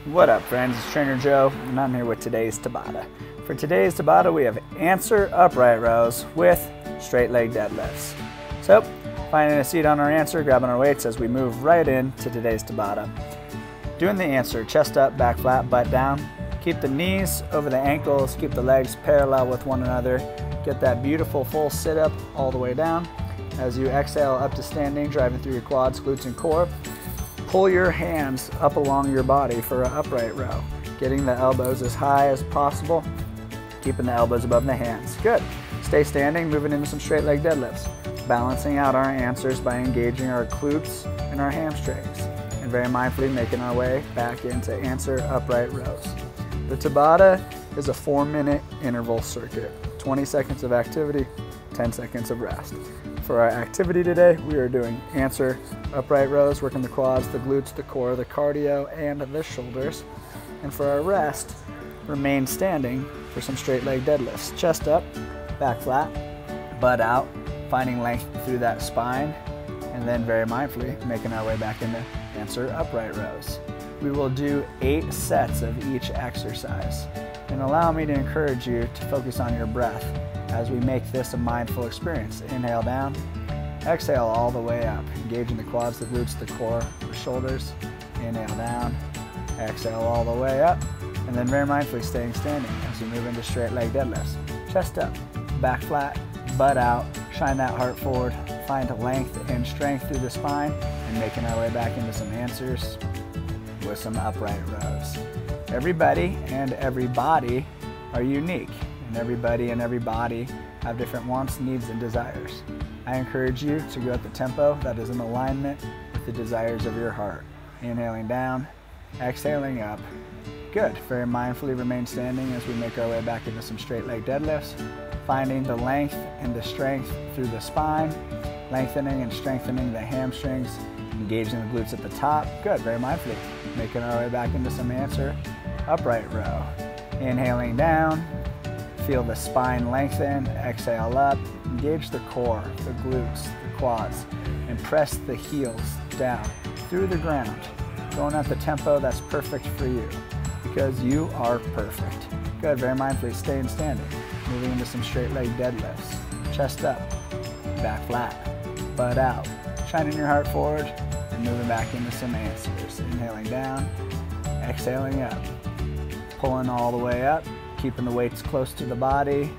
What up, friends? It's Trainer Joe, and I'm here with today's Tabata. For today's Tabata, we have answer upright rows with straight leg deadlifts. So, finding a seat on our answer, grabbing our weights as we move right into today's Tabata. Doing the answer, chest up, back flat, butt down. Keep the knees over the ankles, keep the legs parallel with one another. Get that beautiful full sit-up all the way down. As you exhale up to standing, driving through your quads, glutes, and core. Pull your hands up along your body for an upright row. Getting the elbows as high as possible, keeping the elbows above the hands. Good. Stay standing, moving into some straight leg deadlifts. Balancing out our answers by engaging our glutes and our hamstrings. And very mindfully making our way back into answer upright rows. The Tabata is a 4-minute interval circuit. 20 seconds of activity, 10 seconds of rest. For our activity today, we are doing answer upright rows, working the quads, the glutes, the core, the cardio, and the shoulders. And for our rest, remain standing for some straight leg deadlifts. Chest up, back flat, butt out, finding length through that spine, and then very mindfully making our way back into answer upright rows. We will do 8 sets of each exercise. And allow me to encourage you to focus on your breath as we make this a mindful experience. Inhale down, exhale all the way up, engaging the quads, the glutes, the core, the shoulders. Inhale down, exhale all the way up, and then very mindfully staying standing as we move into straight leg deadlifts. Chest up, back flat, butt out, shine that heart forward, find length and strength through the spine, and making our way back into some answers with some upright rows. Everybody and every body are unique, and everybody and every body have different wants, needs, and desires. I encourage you to go at the tempo that is in alignment with the desires of your heart. Inhaling down, exhaling up. Good. Very mindfully remain standing as we make our way back into some straight leg deadlifts, finding the length and the strength through the spine, lengthening and strengthening the hamstrings, engaging the glutes at the top. Good. Very mindfully making our way back into some answer upright row. Inhaling down, feel the spine lengthen, exhale up, engage the core, the glutes, the quads, and press the heels down through the ground, going at the tempo that's perfect for you, because you are perfect. Good. Very mindfully staying standing, moving into some straight leg deadlifts. Chest up, back flat, butt out, shining your heart forward, and moving back into some answers. Inhaling down, exhaling up, pulling all the way up, keeping the weights close to the body.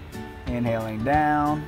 Inhaling down,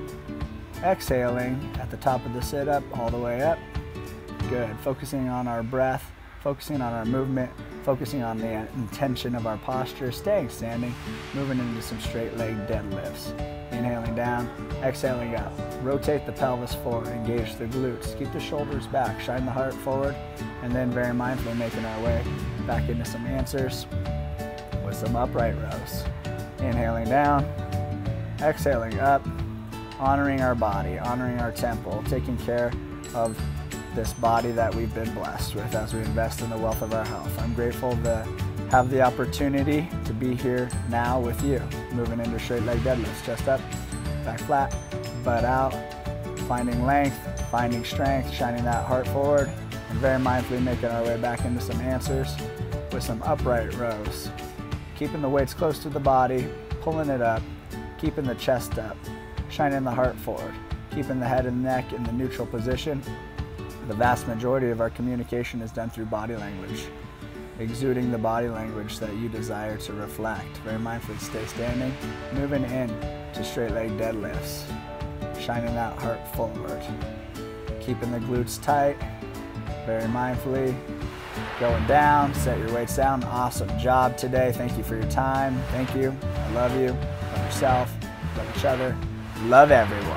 exhaling at the top of the sit-up all the way up. Good. Focusing on our breath, focusing on our movement, focusing on the intention of our posture, staying standing, moving into some straight leg deadlifts. Inhaling down, exhaling up. Rotate the pelvis forward, engage the glutes, keep the shoulders back, shine the heart forward, and then very mindfully making our way back into some answers with some upright rows. Inhaling down, exhaling up, honoring our body, honoring our temple, taking care of this body that we've been blessed with as we invest in the wealth of our health. I'm grateful to have the opportunity to be here now with you, moving into straight leg deadlifts. Chest up, back flat, butt out, finding length, finding strength, shining that heart forward, and very mindfully making our way back into some answers with some upright rows. Keeping the weights close to the body, pulling it up, keeping the chest up, shining the heart forward, keeping the head and neck in the neutral position. The vast majority of our communication is done through body language, exuding the body language that you desire to reflect. Very mindfully stay standing, moving in to straight leg deadlifts, shining that heart forward, keeping the glutes tight, very mindfully going down, set your weights down. Awesome job today. Thank you for your time. Thank you. I love you. Love yourself. Love each other. Love everyone.